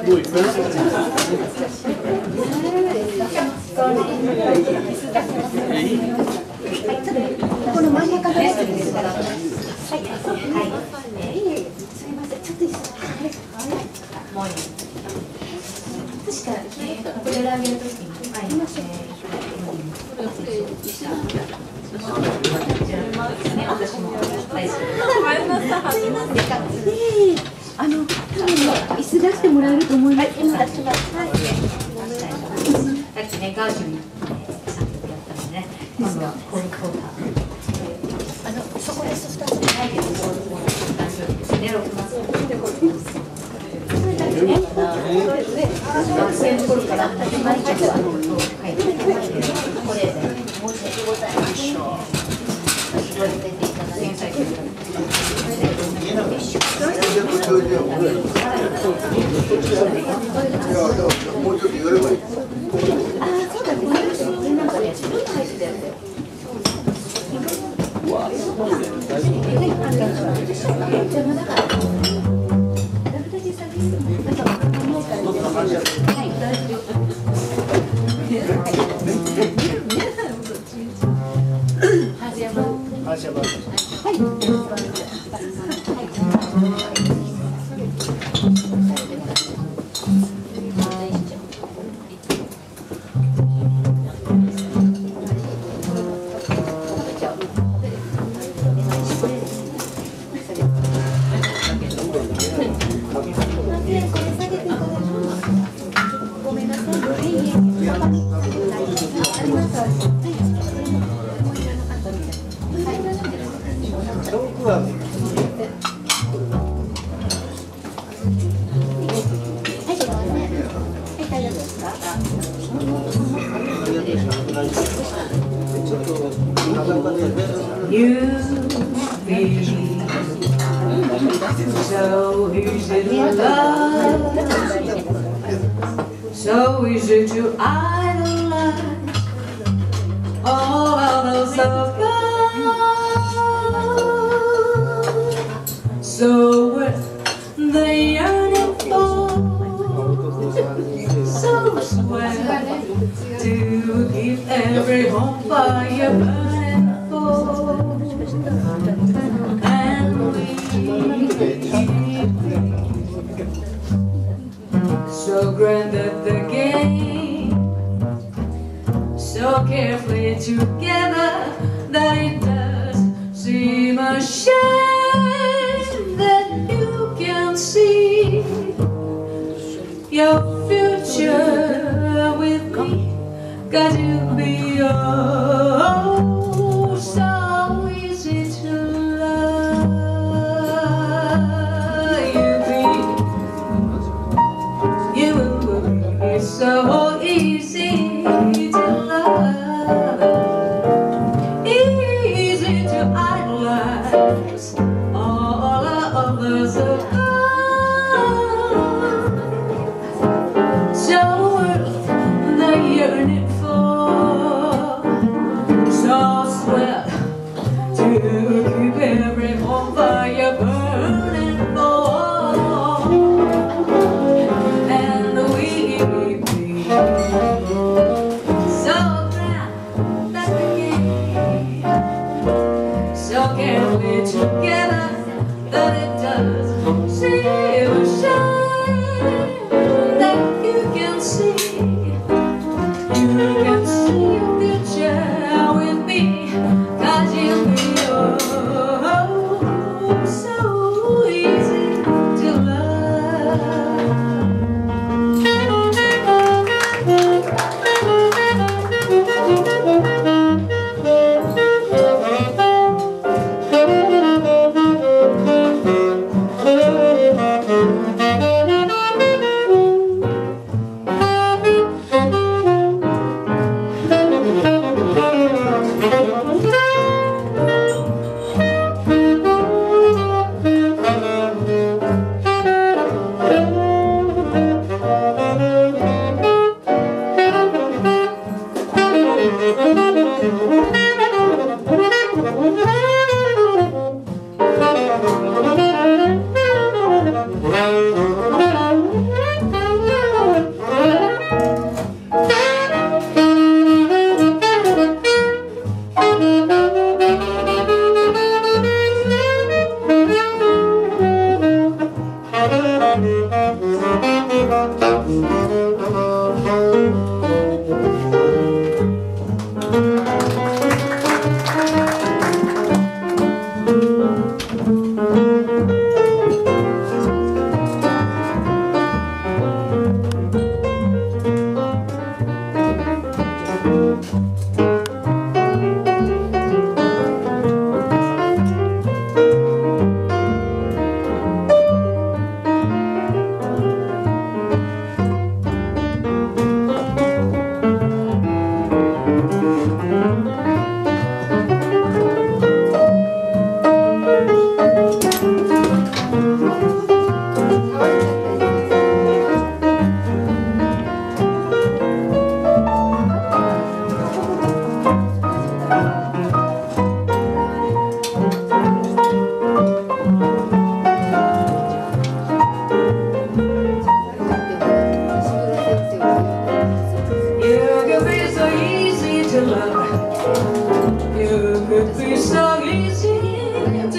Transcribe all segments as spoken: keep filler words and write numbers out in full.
この真ん中のやつですから。はい。はい。すみません。ちょっといいですか。もういい。確かにウクレレ上げるときにありますね。私も大好き。あの、椅子出してもらえると思います。今出します。さっきね、ガーシュにさんきょくやったのね。今度はコールコーター。あの、そこですふたつでないけど、コールコーター。大丈夫ですね。ろくまつ。それだけね。学生の頃から毎日ははい。これで申し訳ございません。言わせていただき天才というか。 もうちょっと寄ればいい。 ああ、そうだね。なんかね、自分の入ってたやつだよ。うわ、そうなんだよ。じゃあまだから。ラブダジサービス。なんか前から言ってます。はい、大丈夫。はい So easy to idolize all others of God. So with the yearning for, so swear to keep every home fire burning for, and we so grand at the game, so carefully together that it does seem a shame that you can't see your future with me. 'Cause you'll be oh so easy to love. You be It's so easy to love, easy to idolize all others above. So the yearning for, so swear to keep every home fire burning for, and we so grand that we came so carefully together that it does seem a shame that you can see, you can see your future with me, 'cause you'll be oh so easy to love. Thank you.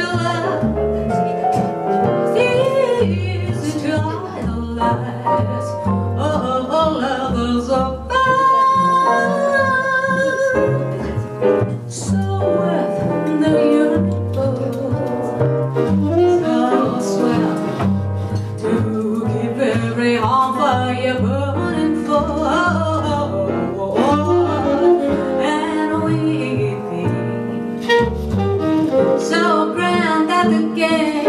love is to idolize. Oh, lovers of so worth the universe. So swell to keep every on fire burning for, and weeping so grand that the game